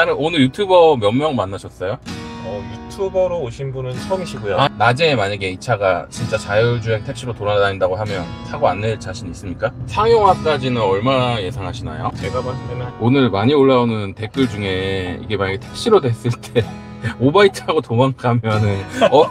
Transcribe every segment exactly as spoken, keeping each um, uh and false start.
다른 오늘 유튜버 몇 명 만나셨어요? 어, 유튜버로 오신 분은 처음이시고요. 아, 낮에 만약에 이 차가 진짜 자율주행 택시로 돌아다닌다고 하면 타고 안 낼 자신 있습니까? 상용화까지는 얼마나 예상하시나요? 제가 봤을 때는 오늘 많이 올라오는 댓글 중에 이게 만약에 택시로 됐을 때 오바이트하고 도망가면은 어?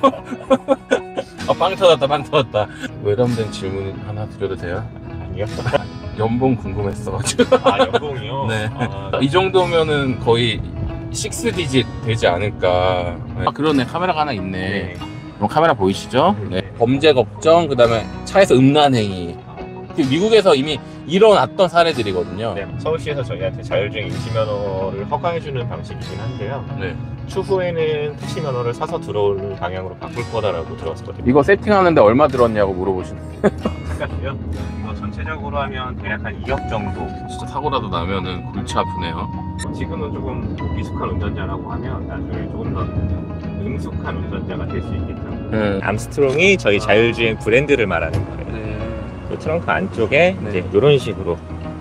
아, 빵 터졌다 빵 터졌다. 외람된 질문 하나 드려도 돼요? 아니요. 연봉 궁금했어가지고. 아, 연봉이요? 네. 아, 이 정도면은 거의 육 디짓 되지 않을까. 네. 아, 그러네. 카메라가 하나 있네. 네. 그럼 카메라 보이시죠? 네. 네. 범죄 걱정, 그 다음에 차에서 음란행위. 미국에서 이미 일어났던 사례들이거든요. 네. 서울시에서 저희한테 자율주행 임시면허를 허가해주는 방식이긴 한데요. 네. 추후에는 택시 면허를 사서 들어올 방향으로 바꿀 거다라고 들었거든요. 이거 세팅하는데 얼마 들었냐고 물어보시는. 똑같아요. 이거 전체적으로 하면 대략 한 이억 정도. 진짜 사고라도 나면은 골치 아프네요. 지금은 조금 미숙한 운전자라고 하면 나중에 조금 더 능숙한 운전자가 될 수 있겠죠. 음. 암스트롱이 저희 자율주행 브랜드를 말하는 거예요. 네. 그 트렁크 안쪽에 네. 이제 이런 식으로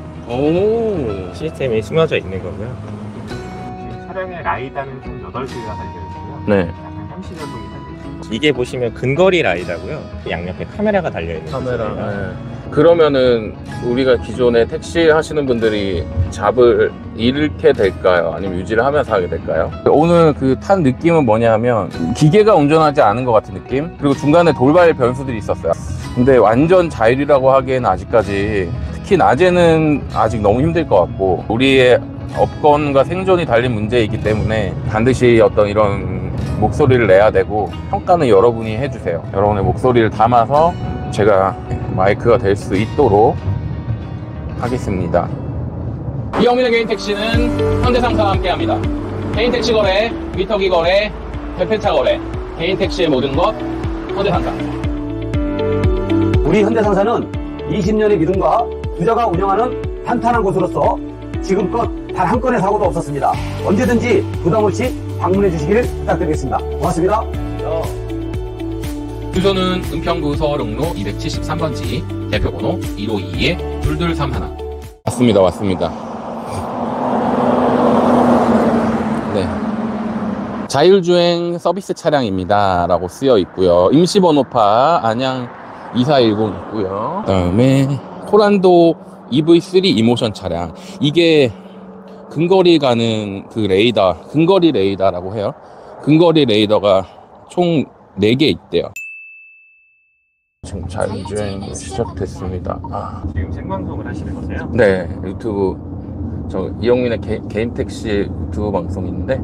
오. 시스템이 숨어져 있는 거고요. 지금 차량의 라이다는 총 여덟 개가 달려있고요. 네. 약간 함시전동이 달려있어요. 이게 보시면 근거리 라이다고요. 양옆에 카메라가 달려있는 카메라. 거예요. 네. 그러면은 우리가 기존에 택시 하시는 분들이 잡을 잃게 될까요? 아니면 유지를 하면서 하게 될까요? 오늘 그 탄 느낌은 뭐냐면 기계가 운전하지 않은 것 같은 느낌? 그리고 중간에 돌발 변수들이 있었어요. 근데 완전 자율이라고 하기에는 아직까지, 특히 낮에는 아직 너무 힘들 것 같고, 우리의 업권과 생존이 달린 문제이기 때문에 반드시 어떤 이런 목소리를 내야 되고, 평가는 여러분이 해주세요. 여러분의 목소리를 담아서 제가 마이크가 될 수 있도록 하겠습니다. 이영민의 개인택시는 현대상사와 함께합니다. 개인택시 거래, 미터기 거래, 대표차 거래, 개인택시의 모든 것 현대상사. 우리 현대상사는 이십 년의 믿음과 부자가 운영하는 탄탄한 곳으로서 지금껏 단 한 건의 사고도 없었습니다. 언제든지 부담 없이 방문해 주시기를 부탁드리겠습니다. 고맙습니다. 주소는 은평구 서울흥로 이백칠십삼 번지, 대표번호 일오이이 이이삼일. 왔습니다, 왔습니다. 네. 자율주행 서비스 차량입니다. 라고 쓰여 있고요. 임시번호파 안양 이사일공 있고요. 그 다음에 코란도 이브이 쓰리 이모션 차량. 이게 근거리 가는 그 레이더, 근거리 레이더라고 해요. 근거리 레이더가 총 네 개 있대요. 지금 자율주행 시작됐습니다. 아. 지금 생방송을 하시는 거세요? 네, 유튜브 저 이영민의 개, 개인 택시 유튜브 방송인데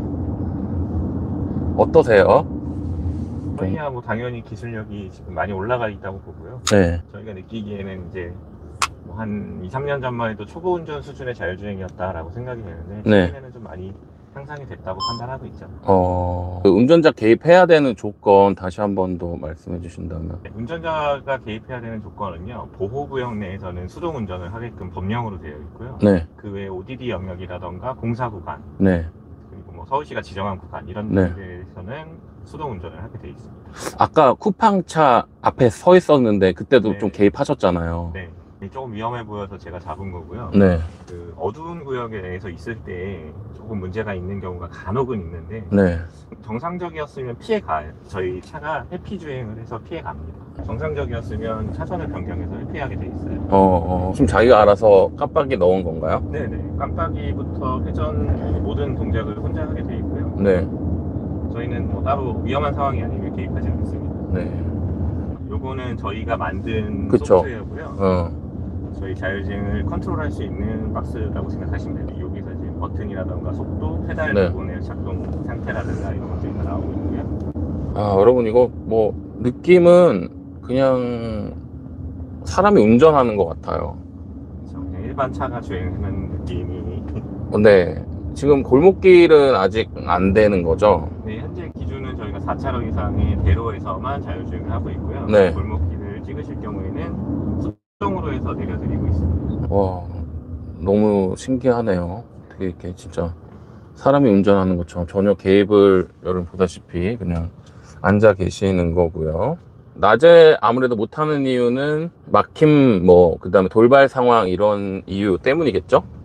어떠세요? 저희야 뭐 당연히 기술력이 지금 많이 올라가 있다고 보고요. 네. 저희가 느끼기에는 이제 뭐 한 이, 삼 년 전만 해도 초보 운전 수준의 자율주행이었다라고 생각이 되는데 네. 최근에는 좀 많이 향상이 됐다고 판단하고 있죠. 어, 그 운전자 개입해야 되는 조건 다시 한 번 더 말씀해 주신다면. 네, 운전자가 개입해야 되는 조건은요, 보호구역 내에서는 수동 운전을 하게끔 법령으로 되어 있고요. 네, 그 외에 오디디 영역이라던가 공사 구간, 네. 그리고 뭐 서울시가 지정한 구간 이런 네. 데에서는 수동 운전을 하게 되어 있습니다. 아까 쿠팡차 앞에 서 있었는데 그때도 네. 좀 개입하셨잖아요. 네, 조금 위험해 보여서 제가 잡은 거고요. 네, 그 어두운 구역에 대해서 있을 때 조금 문제가 있는 경우가 간혹은 있는데 네. 정상적이었으면 피해 가요. 저희 차가 회피 주행을 해서 피해 갑니다. 정상적이었으면 차선을 변경해서 회피하게 돼 있어요. 어, 어, 지금 자기가 알아서 깜빡이 넣은 건가요? 네네. 깜빡이부터 회전 모든 동작을 혼자 하게 돼 있고요. 네, 저희는 뭐 따로 위험한 상황이 아니면 개입하지 않습니다. 네. 요거는 저희가 만든 그쵸. 소프트웨어고요. 어, 저희 자율주행을 컨트롤할 수 있는 박스라고 생각하시면 돼요. 여기서 지금 버튼이라던가 속도, 페달 네. 부분의 작동 상태라든가 이런 것들이 다 나오고 있고요. 아, 여러분 이거 뭐 느낌은 그냥 사람이 운전하는 것 같아요. 그래서 그냥 일반 차가 주행하는 느낌이. 근데 지금 골목길은 아직 안 되는 거죠? 네, 현재 기준은 저희가 사 차로 이상의 대로에서만 자율주행을 하고 있고요. 네. 골목길을 찍으실 경우에는 수동으로 해서 내려드리고 있습니다. 와, 너무 신기하네요. 되게 이렇게 진짜 사람이 운전하는 것처럼 전혀 개입을 여러분 보다시피 그냥 앉아 계시는 거고요. 낮에 아무래도 못하는 이유는 막힘, 뭐, 그 다음에 돌발 상황 이런 이유 때문이겠죠?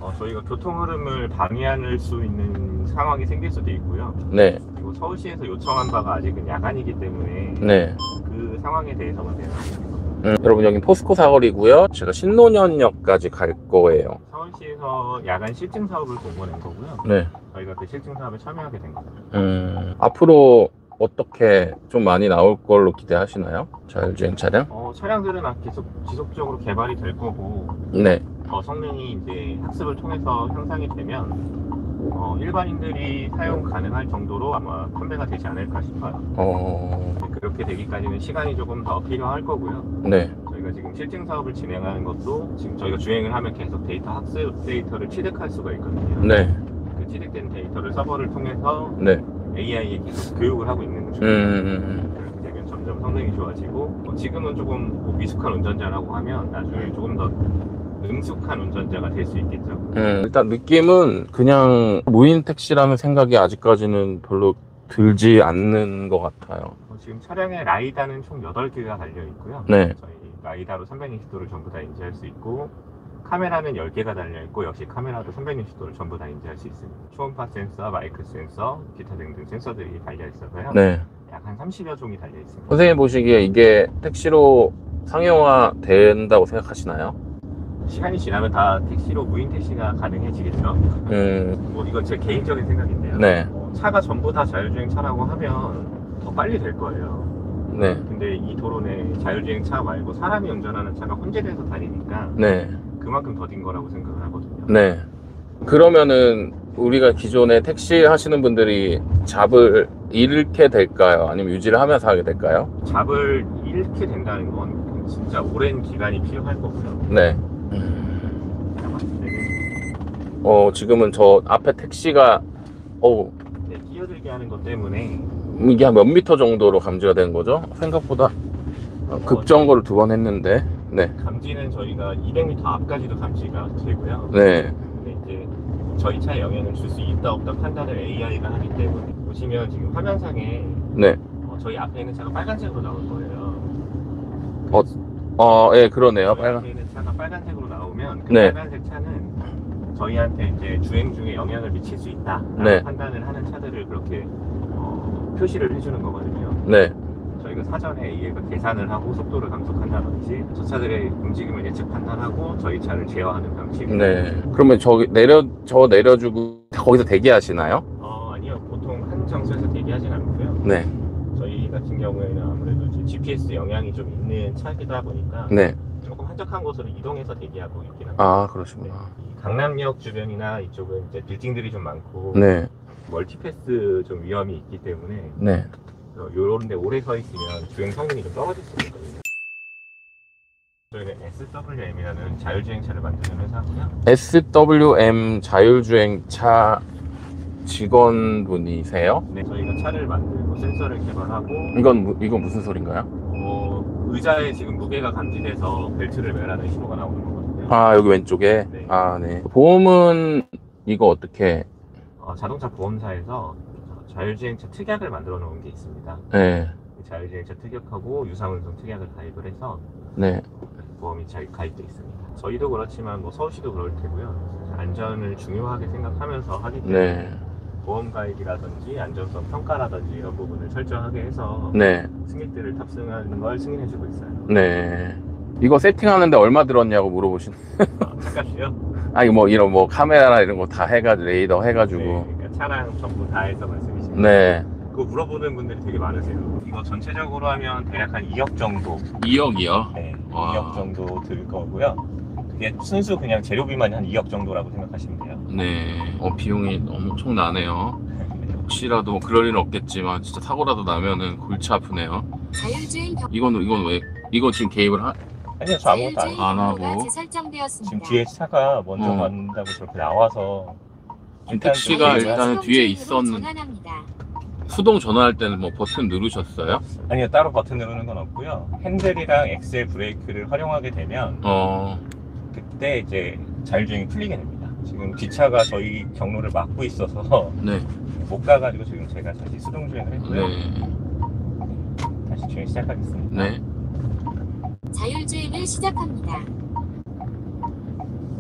어, 저희가 교통 흐름을 방해할 수 있는 상황이 생길 수도 있고요. 네. 그리고 서울시에서 요청한 바가 아직은 야간이기 때문에 네. 그 상황에 대해서만 대응하겠습니다. 음, 여러분 여기 포스코 사거리고요. 제가 신논현역까지 갈 거예요. 서울시에서 야간 실증 사업을 공고낸 거고요. 네. 저희가 그 실증 사업에 참여하게 된 겁니다. 음, 앞으로 어떻게 좀 많이 나올 걸로 기대하시나요? 자율주행 차량? 어, 차량들은 계속 지속적으로 개발이 될 거고 네. 더 성능이 이제 학습을 통해서 향상이 되면 어, 일반인들이 사용 가능할 정도로 아마 판매가 되지 않을까 싶어요. 어, 그렇게 되기까지는 시간이 조금 더 필요할 거고요. 네. 저희가 지금 실증 사업을 진행하는 것도 지금 저희가 주행을 하면 계속 데이터 학습 데이터를 취득할 수가 있거든요. 네. 그 취득된 데이터를 서버를 통해서 네. 에이아이에 계속 교육을 하고 있는 거죠. 음, 그렇게 되면 점점 성능이 좋아지고 어, 지금은 조금 뭐 미숙한 운전자라고 하면 나중에 조금 더 능숙한 운전자가 될 수 있겠죠. 음, 일단 느낌은 그냥 무인 택시라는 생각이 아직까지는 별로 들지 않는 것 같아요. 어, 지금 차량에 라이다는 총 여덟 개가 달려 있고요. 네. 저희 라이다로 삼백육십 도를 전부 다 인지할 수 있고 카메라는 열 개가 달려 있고 역시 카메라도 삼백육십 도를 전부 다 인지할 수 있습니다. 초음파 센서, 마이크 센서, 기타 등등 센서들이 달려 있어서요. 네. 약 한 삼십여 종이 달려 있습니다. 선생님 보시기에 이게 택시로 상용화 된다고 생각하시나요? 시간이 지나면 다 택시로 무인 택시가 가능해지겠죠. 음, 뭐 이건 제 개인적인 생각인데요. 네. 어, 차가 전부 다 자율주행 차라고 하면 더 빨리 될 거예요. 네. 근데 이 도로내 자율주행 차 말고 사람이 운전하는 차가 혼재돼서 다니니까 네. 그만큼 더딘 거라고 생각을 하거든요. 네. 그러면은 우리가 기존에 택시 하시는 분들이 잡을 잃게 될까요? 아니면 유지를 하면서 하게 될까요? 잡을 잃게 된다는 건 진짜 오랜 기간이 필요할 거고요. 네. 제가 봤을 때는 어, 지금은 저 앞에 택시가, 어우, 네, 끼어들게 하는 것 때문에 이게 한 몇 미터 정도로 감지가 되는 거죠? 생각보다 어, 급정거를 두 번 했는데. 네. 감지는 저희가 이백 미터 앞까지도 감지가 되고요. 네. 근데 이제 저희 차에 영향을 줄 수 있다 없다 판단을 에이아이가 하기 때문에 보시면 지금 화면상에 네. 어, 저희 앞에 있는 차가 빨간색으로 나올 거예요. 어, 어, 예, 그러네요. 저희 빨간. 앞에 있는 차가 빨간색으로 나오면 그 네. 빨간색 차는 저희한테 이제 주행 중에 영향을 미칠 수 있다 네. 판단을 하는 차들을 그렇게 어, 표시를 해주는 거거든요. 네. 저희가 사전에 에이아이가 계산을 하고 속도를 감속한다든지 저 차들의 움직임을 예측 판단하고 저희 차를 제어하는 방식. 네. 그러면 저기 내려, 저 내려주고 거기서 대기하시나요? 어, 아니요. 보통 한 장소에서 대기하진 않고요. 네. 저희 같은 경우에는 아무래도 이제 지피에스 영향이 좀 있는 차이다 보니까 네. 조금 한적한 곳으로 이동해서 대기하고 있긴 합니다. 아, 그러시구나. 이 강남역 주변이나 이쪽은 이제 빌딩들이 좀 많고 네. 멀티패스 좀 위험이 있기 때문에 네. 요런 데 오래 서 있으면 주행 성능이 좀 떨어질 수 있거든요. 저희는 에스더블유엠이라는 자율주행차를 만드는 회사고요. 에스더블유엠 자율주행차 직원분이세요? 네, 저희가 차를 만들고 센서를 개발하고 이건, 무- 이건 무슨 소린가요? 어, 의자에 지금 무게가 감지돼서 벨트를 매라는 신호가 나오는 거거든요. 아, 여기 왼쪽에? 네. 아, 네. 보험은 이거 어떻게, 어, 자동차 보험사에서 자율주행차 특약을 만들어 놓은 게 있습니다. 네. 자율주행차 특약하고 유상운송 특약을 가입을 해서 네. 보험이 잘 가입돼 있습니다. 저희도 그렇지만 뭐 서울시도 그럴 테고요. 안전을 중요하게 생각하면서 하기 때문에 네. 보험 가입이라든지 안전성 평가라든지 이런 부분을 철저하게 해서 네. 승객들을 탑승하는 걸 승인해주고 있어요. 네. 이거 세팅하는데 얼마 들었냐고 물어보시는. 아, 잠깐만요. 아니, 뭐, 이런 뭐, 카메라나 이런 거 다 해가지고, 레이더 해가지고. 네, 그러니까 차량 전부 다 해서 말씀이십니다. 네. 그거 물어보는 분들이 되게 많으세요. 이거 전체적으로 하면 대략 한 이억 정도. 이억이요? 네, 와. 이억 정도 들 거고요. 그게 순수 그냥 재료비만 한 이억 정도라고 생각하시면 돼요. 네. 어, 비용이 엄청 나네요. 혹시라도 뭐 그럴 일은 없겠지만, 진짜 사고라도 나면은 골치 아프네요. 자율주행 경- 이건, 이건 왜, 이거 지금 개입을 하, 아니요, 저 아무것도 안 자율주행 해요. 안 경로가 하고. 재설정되었습니다. 지금 뒤에 차가 먼저 음. 간다고 저렇게 나와서 지금 택시가 좀- 일단은 뒤에 수동 주행으로 있었는- 전환합니다. 수동 전화할 때는 뭐 버튼 누르셨어요? 아니요, 따로 버튼 누르는 건 없고요. 핸들이랑 엑셀 브레이크를 활용하게 되면 어, 그때 이제 자율주행이 풀리게 됩니다. 지금 뒷차가 저희 경로를 막고 있어서 네. 못 가가지고 지금 제가 다시 수동 주행을 했고요. 네. 다시 주행 시작하겠습니다. 네. 자율주행을 시작합니다. 아,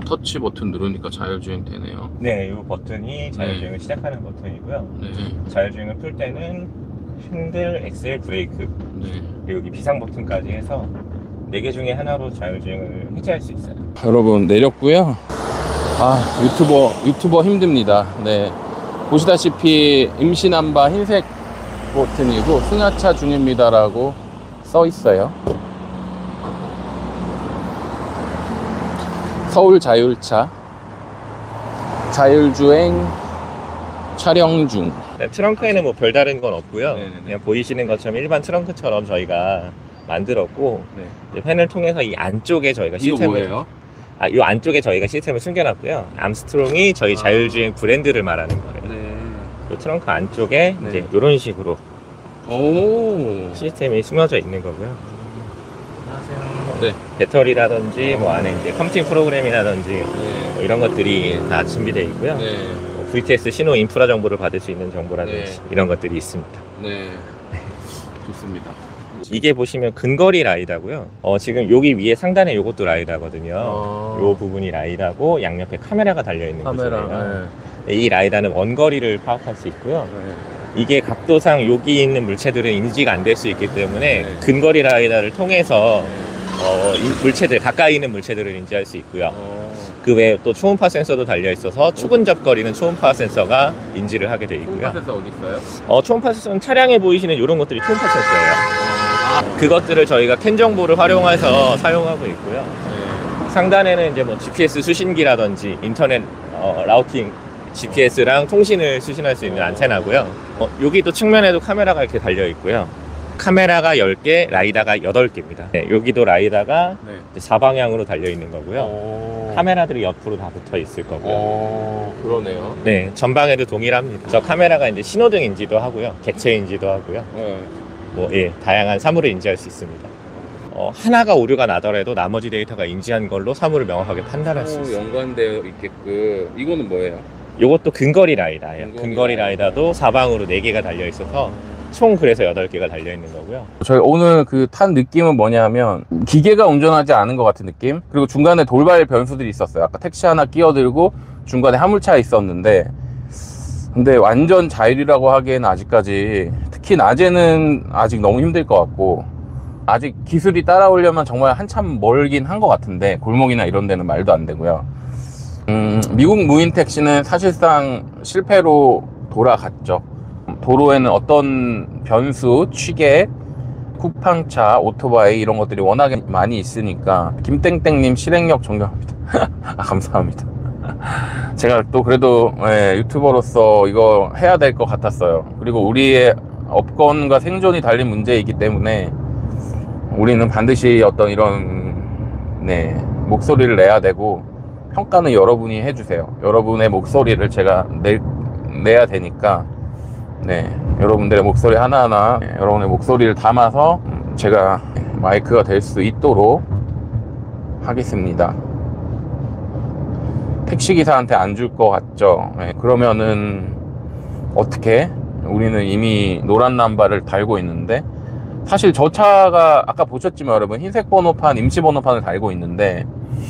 터치 버튼 누르니까 자율주행 되네요. 네, 이 버튼이 자율주행을 시작하는 버튼이고요. 네. 자율주행을 풀 때는 핸들, 엑셀, 브레이크, 네. 그리고 여기 비상 버튼까지 해서 네 개 중에 하나로 자율주행을 해제할 수 있어요. 여러분 내렸고요. 아 유튜버 유튜버 힘듭니다. 네, 보시다시피 임시남바 흰색 버튼이고 승하차 중입니다라고 써 있어요. 서울 자율차 자율주행 촬영 중. 네, 트렁크에는 뭐 별다른 건 없고요. 네네네. 그냥 보이시는 것처럼 일반 트렁크처럼 저희가 만들었고, 네. 이제 팬을 통해서 이 안쪽에 저희가 이거 시스템을 뭐예요? 아, 이 안쪽에 저희가 시스템을 숨겨놨고요. 암스트롱이 저희 아. 자율주행 브랜드를 말하는 거예요. 네. 이 트렁크 안쪽에 네. 이제 이런 식으로 오. 시스템이 숨어져 있는 거고요. 네. 배터리라든지 뭐 안에 이제 컴퓨팅 프로그램이라든지 네. 뭐 이런 것들이 다 준비되어 있고요. 네. 뭐 브이티에스 신호 인프라 정보를 받을 수 있는 정보라든지 네. 이런 것들이 있습니다. 네. 좋습니다. 이게 보시면 근거리 라이다고요. 어, 지금 여기 위에 상단에 요것도 라이다거든요. 아. 요 부분이 라이다고 양옆에 카메라가 달려 있는 카메라. 거잖아요. 이 라이다는 원거리를 파악할 수 있고요. 네. 이게 각도상 여기 있는 물체들은 인지가 안 될 수 있기 때문에 네. 근거리 라이다를 통해서 어, 이 물체들, 가까이 있는 물체들을 인지할 수 있고요. 어. 그 외에 또 초음파 센서도 달려 있어서 추근접거리는 초음파 센서가 인지를 하게 되어 있고요. 홈파스에서 어디 있어요? 어, 초음파 센서는 차량에 보이시는 이런 것들이 초음파 센서예요. 그것들을 저희가 캔 정보를 활용해서 사용하고 있고요. 네. 상단에는 이제 뭐 지피에스 수신기라든지 인터넷 어, 라우팅 지피에스랑 통신을 수신할 수 있는 안테나고요. 어, 여기도 측면에도 카메라가 이렇게 달려 있고요. 카메라가 열 개, 라이다가 여덟 개입니다. 네, 여기도 라이다가 네. 이제 사방향으로 달려 있는 거고요. 어. 카메라들이 옆으로 다 붙어 있을 거고요. 어. 그러네요. 네, 전방에도 동일합니다. 저 카메라가 이제 신호등 인지도 하고요. 객체 인지도 하고요. 네. 뭐, 예, 다양한 사물을 인지할 수 있습니다. 어, 하나가 오류가 나더라도 나머지 데이터가 인지한 걸로 사물을 명확하게 판단할 수 오, 있어요. 연관되어 있게끔. 이거는 뭐예요? 요것도 근거리 라이다예요. 근거리 근거리 라이다도 사방으로 네 개가 달려 있어서 총 그래서 여덟 개가 달려 있는 거고요. 저희 오늘 그 탄 느낌은 뭐냐면 기계가 운전하지 않은 것 같은 느낌. 그리고 중간에 돌발 변수들이 있었어요. 아까 택시 하나 끼어들고 중간에 화물차 있었는데, 근데 완전 자율이라고 하기에는 아직까지, 특히 낮에는 아직 너무 힘들 것 같고, 아직 기술이 따라오려면 정말 한참 멀긴 한 것 같은데, 골목이나 이런 데는 말도 안 되고요. 음, 미국 무인 택시는 사실상 실패로 돌아갔죠. 도로에는 어떤 변수, 취객, 쿠팡차, 오토바이 이런 것들이 워낙에 많이 있으니까. 김땡땡님 실행력 존경합니다. 아, 감사합니다. 제가 또 그래도 예, 유튜버로서 이거 해야 될 것 같았어요. 그리고 우리의 업권과 생존이 달린 문제이기 때문에 우리는 반드시 어떤 이런 네, 목소리를 내야 되고, 평가는 여러분이 해주세요. 여러분의 목소리를 제가 내, 내야 되니까, 네, 여러분들의 목소리 하나하나, 네, 여러분의 목소리를 담아서 제가 마이크가 될 수 있도록 하겠습니다. 택시기사한테 안 줄 것 같죠? 네, 그러면은 어떻게? 우리는 이미 노란 남바를 달고 있는데, 사실 저 차가 아까 보셨지만 여러분 흰색 번호판, 임시 번호판을 달고 있는데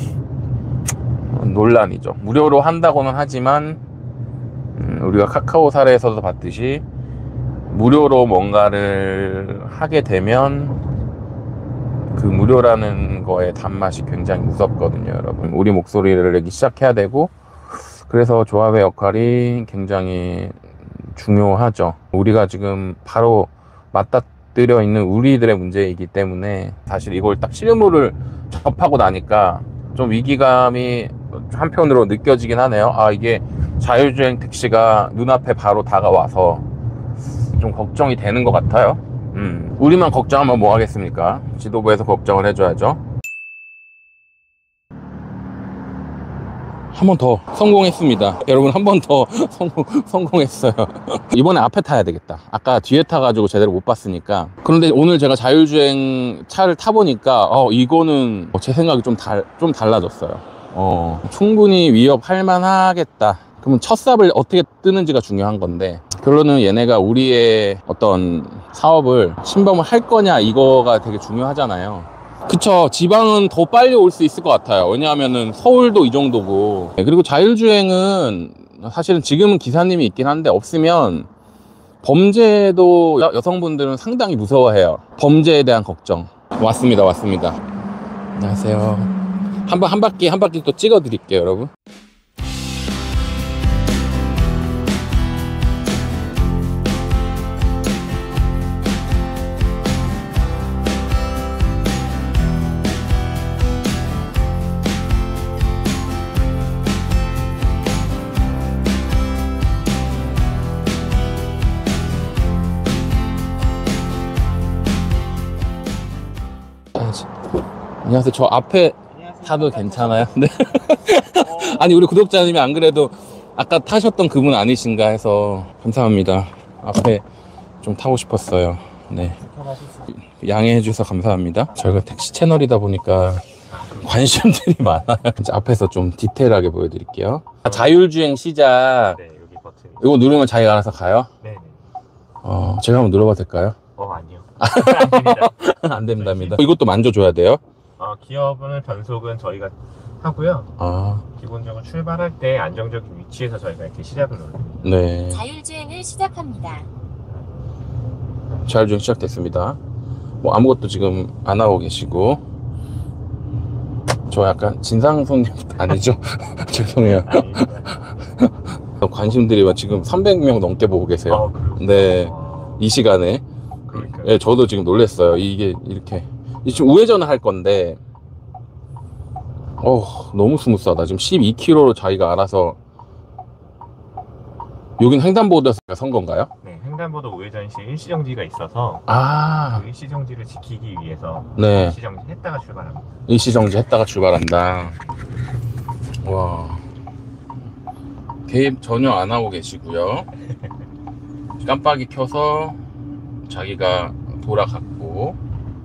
논란이죠. 무료로 한다고는 하지만 음, 우리가 카카오 사례에서도 봤듯이 무료로 뭔가를 하게 되면 그 무료라는 거의 단맛이 굉장히 무섭거든요, 여러분. 우리 목소리를 내기 시작해야 되고, 그래서 조합의 역할이 굉장히 중요하죠. 우리가 지금 바로 맞닥뜨려 있는 우리들의 문제이기 때문에, 사실 이걸 딱 실물을 접하고 나니까 좀 위기감이 한편으로 느껴지긴 하네요. 아, 이게 자율주행 택시가 눈앞에 바로 다가와서 좀 걱정이 되는 것 같아요. 음, 우리만 걱정하면 뭐 하겠습니까? 지도부에서 걱정을 해줘야죠. 한 번 더 성공했습니다. 여러분, 한 번 더 성공, 성공했어요. 이번에 앞에 타야 되겠다. 아까 뒤에 타가지고 제대로 못 봤으니까. 그런데 오늘 제가 자율주행 차를 타보니까 어, 이거는 제 생각이 좀, 달, 좀 달라졌어요. 어, 충분히 위협할 만하겠다. 그러면 첫 삽을 어떻게 뜨는지가 중요한 건데, 결론은 얘네가 우리의 어떤 사업을 침범을 할 거냐, 이거가 되게 중요하잖아요. 그쵸. 지방은 더 빨리 올 수 있을 것 같아요. 왜냐하면은 서울도 이 정도고. 네, 그리고 자율주행은 사실은 지금은 기사님이 있긴 한데 없으면 범죄도 여, 여성분들은 상당히 무서워해요. 범죄에 대한 걱정. 왔습니다, 왔습니다. 안녕하세요. 한 번, 한 바퀴, 한 바퀴 또 찍어 드릴게요, 여러분. 안녕하세요. 저 앞에 타도 괜찮아요? 네. 아니, 우리 구독자님이 안 그래도 아까 타셨던 그분 아니신가 해서 감사합니다. 앞에 좀 타고 싶었어요. 네. 양해해 주셔서 감사합니다. 저희가 택시 채널이다 보니까 관심들이 많아요. 이제 앞에서 좀 디테일하게 보여드릴게요. 자율주행 시작. 네, 여기 버튼. 이거 누르면 자기가 알아서 가요? 네. 어, 제가 한번 눌러봐도 될까요? 어, 아니요. 안 됩니다. 안 된답니다. 이것도 만져줘야 돼요? 어, 기어는 변속은 저희가 하고요. 아, 기본적으로 출발할 때 안정적인 위치에서 저희가 이렇게 시작을 눌러요. 네. 자율주행을 시작합니다. 자율주행 시작됐습니다. 뭐 아무것도 지금 안 하고 계시고. 저 약간 진상 손님 아니죠? 죄송해요. 관심들이 지금 삼백 명 넘게 보고 계세요. 어, 그렇구나. 네, 어, 이 시간에. 그러니까요. 네, 저도 지금 놀랐어요. 이게 이렇게 지금 우회전을 할 건데, 어, 너무 스무스하다. 지금 십이 킬로미터로 자기가 알아서. 여긴 횡단보도에서 선 건가요? 네, 횡단보도 우회전 시 일시정지가 있어서 아, 그 일시정지를 지키기 위해서 네. 일시정지 했다가 출발합니다. 일시정지 했다가 출발한다. 와, 개입 전혀 안 하고 계시고요. 깜빡이 켜서 자기가 돌아갔고.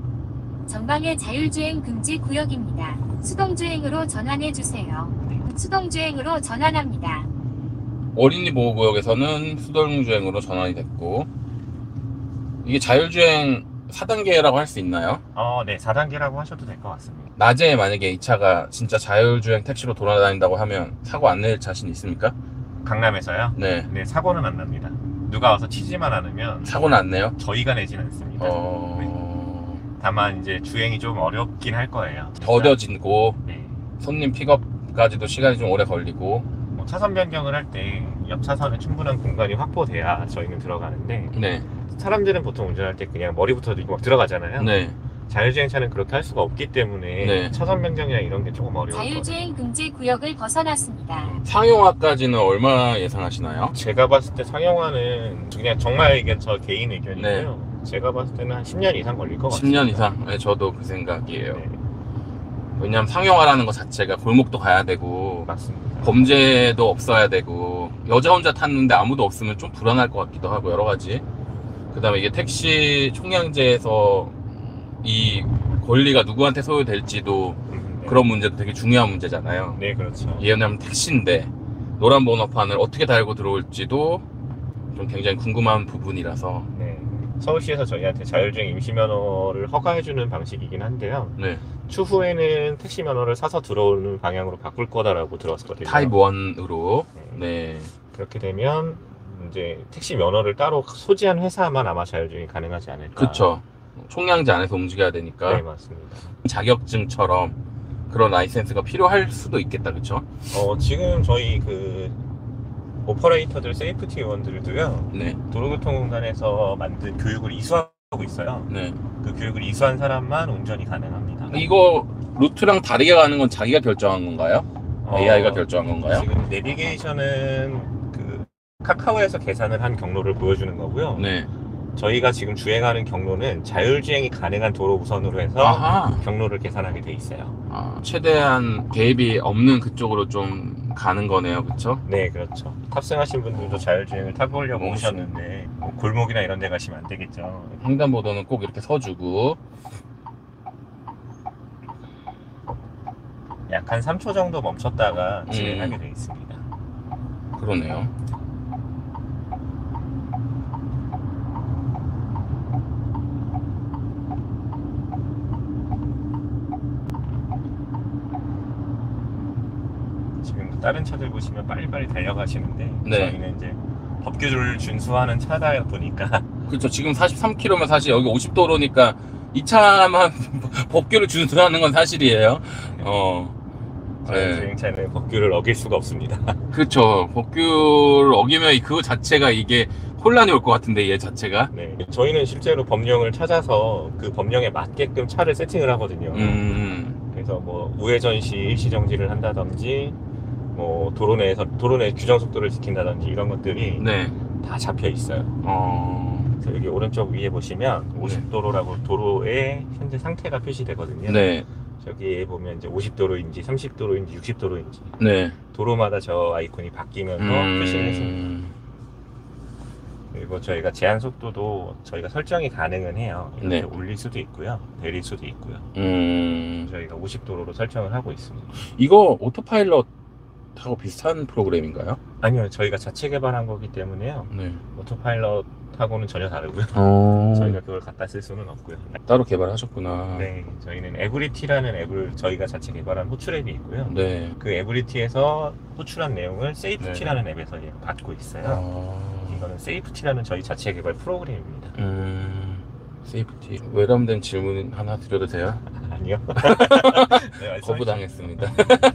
전방에 자율주행 금지 구역입니다. 수동주행으로 전환해 주세요. 수동주행으로 전환합니다. 어린이 보호구역에서는 수동주행으로 전환이 됐고. 이게 자율주행 사 단계라고 할 수 있나요? 어, 네, 사 단계라고 하셔도 될 것 같습니다. 낮에 만약에 이 차가 진짜 자율주행 택시로 돌아다닌다고 하면 사고 안 낼 자신 있습니까? 강남에서요? 네. 네, 사고는 안 납니다. 누가 와서 치지만 않으면 사고는 안 내요? 저희가 내진 않습니다. 어... 다만 이제 주행이 좀 어렵긴 할 거예요. 더뎌지고 네. 손님 픽업까지도 시간이 좀 오래 걸리고. 뭐 차선 변경을 할 때 옆 차선에 충분한 공간이 확보돼야 저희는 들어가는데, 네. 사람들은 보통 운전할 때 그냥 머리부터 들고 막 들어가잖아요. 네. 자율주행차는 그렇게 할 수가 없기 때문에 네. 차선 변경이나 이런 게 조금 어려워요. 자율주행 금지 구역을 벗어났습니다. 상용화까지는 얼마 예상하시나요? 제가 봤을 때 상용화는 그냥 정말 이게 저 개인 의견이고요. 제가 봤을 때는 한 십 년 이상 걸릴 것 같아요. 십 년 이상? 네, 저도 그 생각이에요. 네, 왜냐면 상용화라는 것 자체가 골목도 가야 되고 맞습니다. 범죄도 없어야 되고 여자 혼자 탔는데 아무도 없으면 좀 불안할 것 같기도 하고 여러 가지. 그 다음에 이게 택시 총량제에서 이 권리가 누구한테 소요될지도 음, 네. 그런 문제도 되게 중요한 문제잖아요. 네, 그렇죠. 왜냐면 택시인데 노란 번호판을 어떻게 달고 들어올지도 좀 굉장히 궁금한 부분이라서. 네. 서울시에서 저희한테 자율주행 임시면허를 허가해주는 방식이긴 한데요. 네. 추후에는 택시 면허를 사서 들어오는 방향으로 바꿀 거다라고 들었거든요. 타입 일으로. 네. 그렇게 되면 이제 택시 면허를 따로 소지한 회사만 아마 자율주행이 가능하지 않을까. 그쵸. 총량제 안에서 움직여야 되니까. 네, 맞습니다. 자격증처럼 그런 라이센스가 필요할 수도 있겠다, 그쵸? 어, 지금 저희 그 오퍼레이터들, 세이프티 요원들도요, 네. 도로교통공단에서 만든 교육을 이수하고 있어요. 네. 그 교육을 이수한 사람만 운전이 가능합니다. 이거 루트랑 다르게 가는 건 자기가 결정한 건가요? 어, 에이아이가 결정한 건가요? 지금 내비게이션은 그 카카오에서 계산을 한 경로를 보여주는 거고요. 네. 저희가 지금 주행하는 경로는 자율주행이 가능한 도로 우선으로 해서 아하. 경로를 계산하게 돼 있어요. 아, 최대한 개입이 없는 그쪽으로 좀 가는 거네요, 그쵸? 네, 그렇죠. 탑승하신 분들도 자율주행을 타보려고 오, 오셨는데 뭐 골목이나 이런 데 가시면 안 되겠죠. 횡단보도는 꼭 이렇게 서주고. 약 한 삼 초 정도 멈췄다가 음. 진행하게 돼 있습니다. 그러네요. 다른 차들 보시면 빨리빨리 달려가시는데 네. 저희는 이제 법규를 준수하는 차다 보니까 그렇죠. 지금 사십삼 킬로미터면 사실 여기 오십 도로니까 이 차만 법규를 준수하는 건 사실이에요. 어. 저희 네. 주행차는 법규를 어길 수가 없습니다. 그렇죠. 법규를 어기면 그 자체가 이게 혼란이 올 것 같은데 얘 자체가. 네. 저희는 실제로 법령을 찾아서 그 법령에 맞게끔 차를 세팅을 하거든요. 음. 그래서 뭐 우회전 시 일시 정지를 한다든지 뭐 도로 내에서 도로 내 규정 속도를 지킨다든지 이런 것들이 네. 다 잡혀 있어요. 어. 그래서 여기 오른쪽 위에 보시면 오십 도로라고 도로의 현재 상태가 표시되거든요. 네. 저기에 보면 이제 오십 도로인지 삼십 도로인지 육십 도로인지 네. 도로마다 저 아이콘이 바뀌면서 표시를 했습니다. 음. 그리고 저희가 제한 속도도 저희가 설정이 가능은 해요. 이렇게 네. 올릴 수도 있고요, 내릴 수도 있고요. 음. 저희가 오십 도로로 설정을 하고 있습니다. 이거 오토파일럿하고 비슷한 프로그램인가요? 아니요, 저희가 자체 개발한 거기 때문에요. 네. 오토파일럿하고는 전혀 다르고요. 어. 저희가 그걸 갖다 쓸 수는 없고요. 따로 개발하셨구나. 네, 저희는 에브리티라는 앱을 저희가 자체 개발한 호출 앱이 있고요. 네. 그 에브리티에서 호출한 내용을 세이프티라는 앱에서 받고 있어요. 아. 이거는 세이프티라는 저희 자체 개발 프로그램입니다. 음. 세이프티. 외람된 질문 하나 드려도 돼요? 아니요. 네, 거부당했습니다.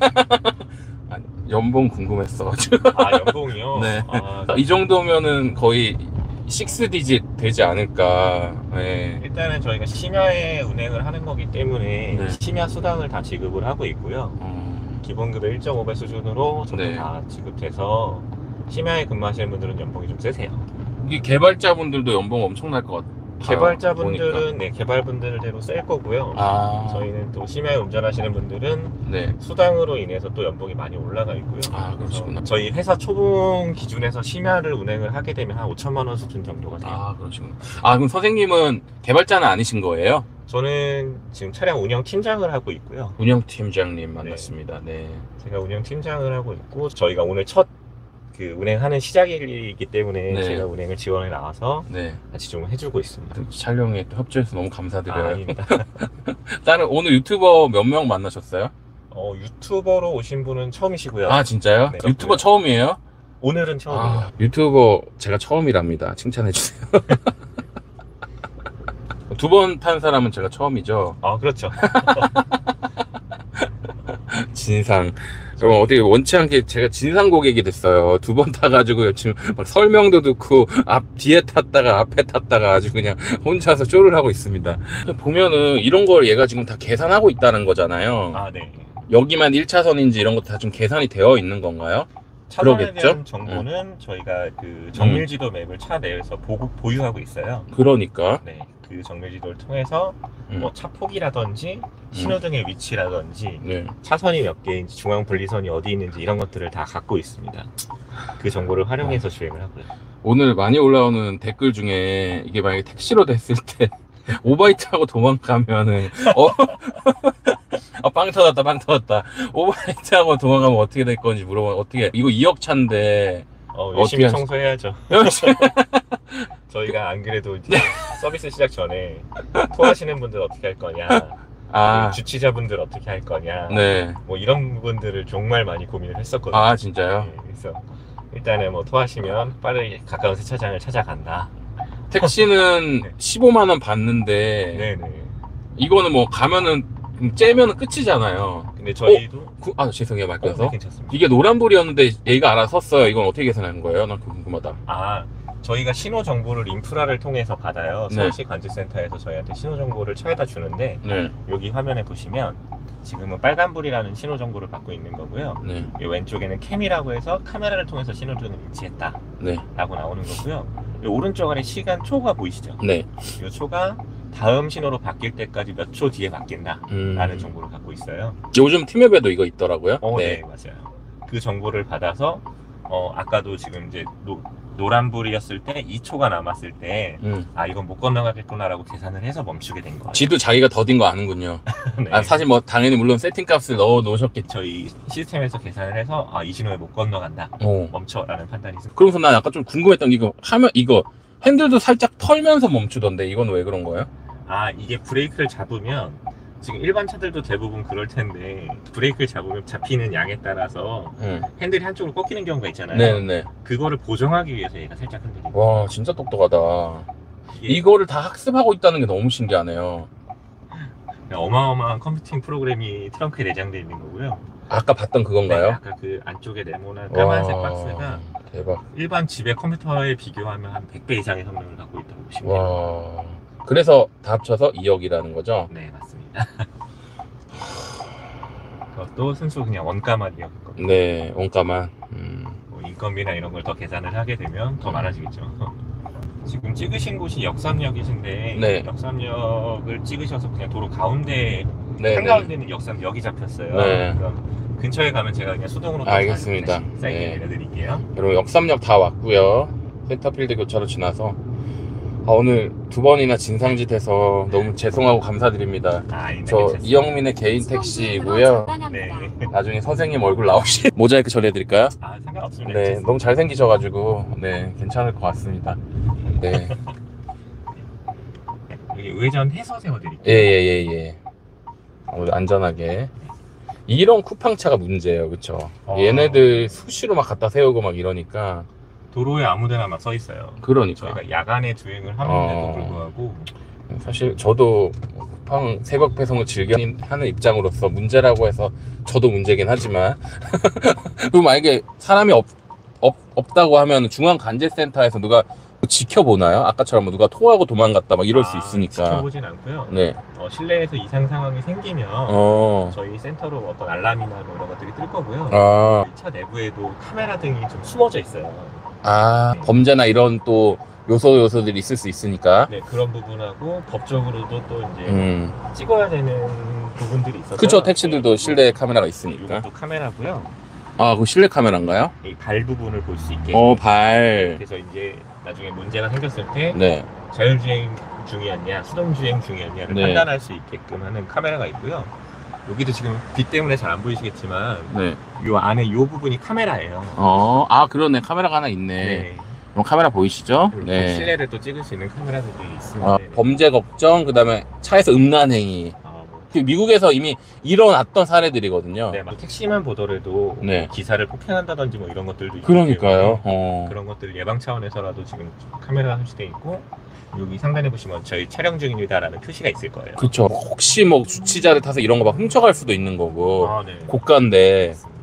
아니, 연봉 궁금했어가지고. 아, 연봉이요? 네. 아, 이 정도면은 거의 육 디짓 되지 않을까. 네. 일단은 저희가 심야에 운행을 하는 거기 때문에 네. 심야 수당을 다 지급을 하고 있고요. 음. 기본급의 일 점 오 배 수준으로 전부 네. 다 지급해서 심야에 근무하시는 분들은 연봉이 좀 세세요. 이게 개발자분들도 연봉 엄청날 것 같아요. 개발자분들은 네, 개발분들대로 셀 거고요. 아. 저희는 또 심야에 운전하시는 분들은 네. 수당으로 인해서 또 연봉이 많이 올라가 있고요. 아, 그러시구나. 그래서 저희 회사 초봉 기준에서 심야를 운행을 하게 되면 한 오천만 원 수준 정도가 돼요. 아, 그러시구나. 아, 그럼 선생님은 개발자는 아니신 거예요? 저는 지금 차량 운영 팀장을 하고 있고요. 운영팀장님 만났습니다. 네. 제가 운영 팀장을 하고 있고 저희가 오늘 첫 그 운행하는 시작이기 때문에 네. 제가 운행을 지원해 나와서 네. 같이 좀 해주고 있습니다. 촬영에 또 협조해서 너무 감사드려요. 아, 아닙니다. 다른 오늘 유튜버 몇 명 만나셨어요? 어, 유튜버로 오신 분은 처음이시고요. 아, 진짜요? 네, 유튜버 그렇고요. 처음이에요? 오늘은 처음이에요. 아, 유튜버 제가 처음이랍니다. 칭찬해주세요. 두 번 탄 사람은 제가 처음이죠. 아, 그렇죠. 진상. 그럼 어떻게 원치 않게 제가 진상 고객이 됐어요. 두 번 타가지고 지금 막 설명도 듣고 앞 뒤에 탔다가 앞에 탔다가 아주 그냥 혼자서 쇼를 하고 있습니다. 보면은 이런 걸 얘가 지금 다 계산하고 있다는 거잖아요. 아, 네. 여기만 일 차선인지 이런 것도 다 좀 계산이 되어 있는 건가요? 차선에 그러겠죠? 대한 정보는 저희가 그 정밀지도 맵을 차 내에서 보고, 보유하고 있어요. 그러니까. 네. 그 정밀지도를 통해서 음. 뭐 차 폭이라든지 신호등의 위치라든지 네. 차선이 몇 개인지 중앙 분리선이 어디 있는지 이런 것들을 다 갖고 있습니다. 그 정보를 활용해서 주행을 하고요. 오늘 많이 올라오는 댓글 중에 이게 만약에 택시로 됐을 때 오바이트 하고 도망가면은 어? 아, 빵 터졌다 빵 터졌다. 오바이트 하고 도망가면 어떻게 될 건지 물어보면 어떻게 이거 이억 차인데 어, 열심히 어떻게 청소해야죠. 열심히 저희가 안 그래도 이제 서비스 시작 전에 토하시는 분들 어떻게 할 거냐, 아, 주치자분들 어떻게 할 거냐, 네. 뭐 이런 부분들을 정말 많이 고민을 했었거든요. 아, 진짜요? 네, 그래서 일단은 뭐 토하시면 빠르게 가까운 세차장을 찾아간다. 택시는 네. 십오만 원 받는데 네네. 이거는 뭐 가면은 째면은 끝이잖아요. 근데 저희도 구- 아, 죄송해요. 어, 맡겨서. 네, 괜찮습니다. 이게 노란불이었는데 얘가 알아서 섰어요. 이건 어떻게 계산하는 거예요? 난 그거 궁금하다. 아, 저희가 신호 정보를 인프라를 통해서 받아요. 네. 서울시 관제센터에서 저희한테 신호 정보를 차에다 주는데 네. 여기 화면에 보시면 지금은 빨간불이라는 신호 정보를 받고 있는 거고요. 네. 이 왼쪽에는 캠이라고 해서 카메라를 통해서 신호등을 위치했다 네. 라고 나오는 거고요. 이 오른쪽 아래 시간초가 보이시죠? 네. 이 초가 다음 신호로 바뀔 때까지 몇 초 뒤에 바뀐다 음. 라는 정보를 갖고 있어요. 요즘 팀앱에도 이거 있더라고요. 어, 네. 맞아요. 그 정보를 받아서 어, 아까도 지금 이제 노, 노란불이었을 때 이 초가 남았을 때 음. 아, 이건 못 건너가겠구나 라고 계산을 해서 멈추게 된 거예요. 지도 자기가 더딘 거 아는군요. 네. 아, 사실 뭐 당연히 물론 세팅 값을 넣어 놓으셨겠죠. 저희 시스템에서 계산을 해서 아, 이 신호에 못 건너간다. 어. 멈춰라는 판단이 있습니다. 그러면서 난 아까 좀 궁금했던 게 이거 하면 이거 핸들도 살짝 털면서 멈추던데 이건 왜 그런 거예요? 아, 이게 브레이크를 잡으면 지금 일반 차들도 대부분 그럴 텐데 브레이크를 잡으면 잡히는 양에 따라서 응. 핸들이 한쪽으로 꺾이는 경우가 있잖아요. 네네. 그거를 보정하기 위해서 얘가 살짝 흔들리고. 와, 진짜 똑똑하다. 이게 이거를 다 학습하고 있다는 게 너무 신기하네요. 어마어마한 컴퓨팅 프로그램이 트렁크에 내장되어 있는 거고요. 아까 봤던 네, 그건가요? 아까 그 안쪽에 네모난 까만색 와, 박스가 대박. 일반 집의 컴퓨터에 비교하면 한 백 배 이상의 성능을 갖고 있다고 보시면 돼요. 와. 그래서 다 합쳐서 이억이라는 거죠? 네, 맞습니다. 그것도 순수 그냥 원가만이었거든요. 네, 원가만. 음. 뭐 인건비나 이런 걸 더 계산을 하게 되면 더 많아지겠죠. 지금 찍으신 곳이 역삼역이신데 네. 역삼역을 찍으셔서 그냥 도로 가운데 네, 한가운데는 역삼역이 잡혔어요. 네. 그럼 근처에 가면 제가 그냥 수동으로 또 알겠습니다. 다시 사이트 네. 내려드릴게요. 여러분, 역삼역 다 왔고요. 센터필드 교차로 지나서 아, 오늘 두 번이나 진상짓해서 너무 죄송하고 감사드립니다. 아, 아닙니다. 저 괜찮습니다. 이영민의 개인 택시이고요. 네. 나중에 선생님 얼굴 나오시 모자이크 처리해드릴까요? 아, 상관없습니다. 네, 괜찮습니다. 너무 잘생기셔가지고 네, 괜찮을 것 같습니다. 네, 여기 우회전 해서 세워드릴게요. 예예예 예, 예. 오늘 안전하게. 이런 쿠팡차가 문제예요, 그쵸? 어. 얘네들 수시로 막 갖다 세우고 막 이러니까. 도로에 아무데나 막 서 있어요. 그러니까. 저희가 야간에 주행을 하는데도 어. 불구하고 사실 저도 쿠팡 새벽 배송을 즐겨 하는 입장으로서 문제라고 해서 저도 문제긴 하지만 그리고 만약에 사람이 없, 없, 없다고 하면 중앙간제센터에서 누가 지켜보나요? 아까처럼 뭐 누가 토하고 도망갔다 막 이럴 수 아, 있으니까. 지켜보진 않고요. 네. 어, 실내에서 이상 상황이 생기면 어. 저희 센터로 어떤 알람이나 뭐 이런 것들이 뜰 거고요. 아. 이 차 내부에도 카메라 등이 좀 숨어져 있어요. 아, 범죄나 이런 또 요소 요소들이 있을 수 있으니까. 네, 그런 부분하고 법적으로도 또 이제 음. 찍어야 되는 부분들이 있어서. 그쵸, 택시들도 실내 카메라가 있으니까. 이것도 카메라고요. 아, 그 실내 카메라인가요? 이 발 부분을 볼 수 있게. 어, 발. 그래서 이제 나중에 문제가 생겼을 때 네. 자율주행 중이었냐, 수동주행 중이었냐를 네. 판단할 수 있게끔 하는 카메라가 있고요. 여기도 지금 빛 때문에 잘 안 보이시겠지만 네. 이 안에 이 부분이 카메라예요. 어, 아, 그러네. 카메라가 하나 있네. 네. 그럼 카메라 보이시죠? 그리고 네. 실내를 또 찍을 수 있는 카메라들이 있습니다. 아, 범죄 걱정, 그 다음에 차에서 음란행위. 어, 뭐, 그 미국에서 이미 일어났던 사례들이거든요. 네, 막 택시만 보더라도 네. 기사를 폭행한다든지 뭐 이런 것들도 있기 그러니까요. 때문에 어. 그런 것들 예방 차원에서라도 지금 카메라가 설치되어 있고 여기 상단에 보시면 저희 촬영 중입니다라는 표시가 있을 거예요. 그쵸. 혹시 뭐 주치자를 타서 이런 거 막 훔쳐갈 수도 있는 거고. 아, 네. 고가인데. 맞습니다.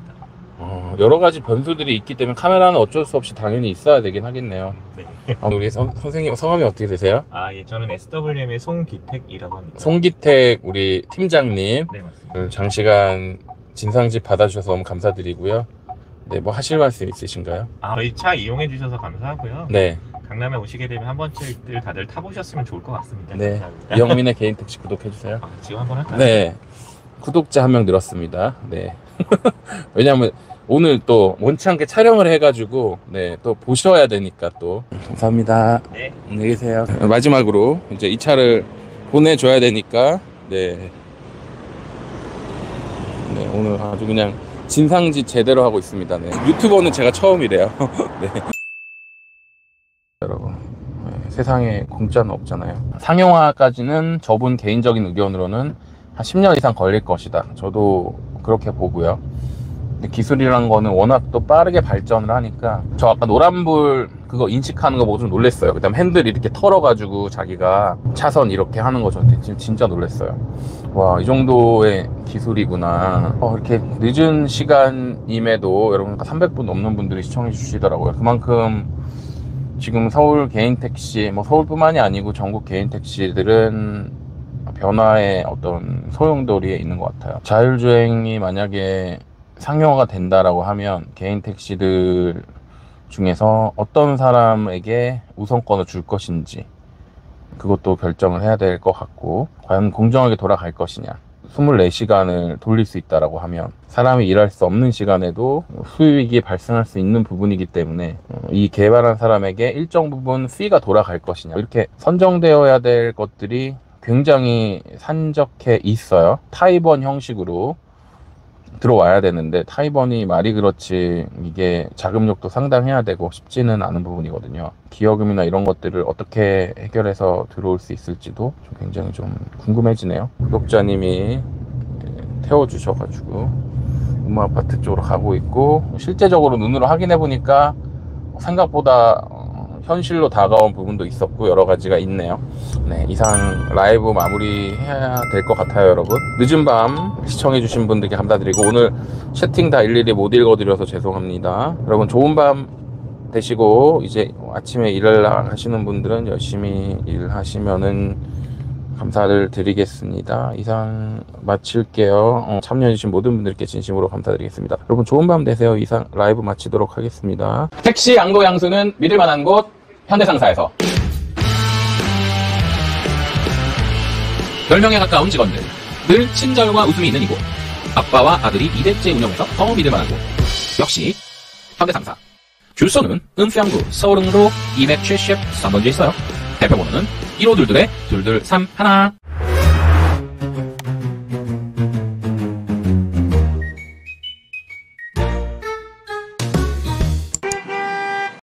어, 여러 가지 변수들이 있기 때문에 카메라는 어쩔 수 없이 당연히 있어야 되긴 하겠네요. 네. 아, 우리 선, 선생님 성함이 어떻게 되세요? 아, 예, 저는 에스더블유엠의 송기택이라고 합니다. 송기택 우리 팀장님. 네, 맞습니다. 오늘 장시간 진상집 받아주셔서 너무 감사드리고요. 네, 뭐 하실 말씀 있으신가요? 아, 저희 차 이용해 주셔서 감사하고요. 네. 강남에 오시게 되면 한 번쯤들 다들 타보셨으면 좋을 것 같습니다. 네. 감사합니다. 이영민의 개인 택시 구독해주세요. 아, 지금 한번 할까요? 네. 구독자 한 명 늘었습니다. 네. 왜냐면 오늘 또 원치 않게 촬영을 해가지고 네, 또 보셔야 되니까 또. 감사합니다. 네. 안녕히 계세요. 마지막으로 이제 이 차를 보내줘야 되니까 네. 네, 오늘 아주 그냥 진상짓 제대로 하고 있습니다. 네. 유튜버는 제가 처음이래요. 네. 여러분, 네, 세상에 공짜는 없잖아요. 상용화까지는 저분 개인적인 의견으로는 한 십 년 이상 걸릴 것이다. 저도 그렇게 보고요. 근데 기술이란 거는 워낙 또 빠르게 발전을 하니까 저 아까 노란불 그거 인식하는 거 보고 좀 놀랬어요. 그다음 핸들 이렇게 털어가지고 자기가 차선 이렇게 하는 거 저 지금 진짜 놀랬어요. 와, 이 정도의 기술이구나. 어, 이렇게 늦은 시간임에도 여러분 삼백 분 넘는 분들이 시청해 주시더라고요. 그만큼 지금 서울 개인 택시, 뭐 서울뿐만이 아니고 전국 개인 택시들은 변화의 어떤 소용돌이에 있는 것 같아요. 자율주행이 만약에 상용화가 된다라고 하면 개인 택시들 중에서 어떤 사람에게 우선권을 줄 것인지 그것도 결정을 해야 될 것 같고, 과연 공정하게 돌아갈 것이냐. 이십사 시간을 돌릴 수 있다라고 하면 사람이 일할 수 없는 시간에도 수익이 발생할 수 있는 부분이기 때문에 이 개발한 사람에게 일정 부분 수익가 돌아갈 것이냐, 이렇게 선정되어야 될 것들이 굉장히 산적해 있어요. 타입원 형식으로 들어와야 되는데 타이번이 말이 그렇지 이게 자금력도 상당해야 되고 쉽지는 않은 부분이거든요. 기여금이나 이런 것들을 어떻게 해결해서 들어올 수 있을지도 좀 굉장히 좀 궁금해지네요. 구독자님이 태워주셔가지고 음마아파트 쪽으로 가고 있고, 실제적으로 눈으로 확인해 보니까 생각보다 현실로 다가온 부분도 있었고 여러 가지가 있네요. 네, 이상 라이브 마무리해야 될 것 같아요, 여러분. 늦은 밤 시청해주신 분들께 감사드리고, 오늘 채팅 다 일일이 못 읽어드려서 죄송합니다. 여러분 좋은 밤 되시고, 이제 아침에 일을 하시는 분들은 열심히 일하시면은 감사를 드리겠습니다. 이상 마칠게요. 어, 참여해주신 모든 분들께 진심으로 감사드리겠습니다. 여러분 좋은 밤 되세요. 이상 라이브 마치도록 하겠습니다. 택시 양도 양수는 믿을만한 곳 현대상사에서 열 명에 가까운 직원들, 늘 친절과 웃음이 있는 이곳, 아빠와 아들이 이 대째 운영해서 더 믿을만한 곳, 역시 현대상사. 주소는 은평구 서울흥로 이백칠십삼 번지에 있어요. 대표번호는 일오이이의 이이삼일.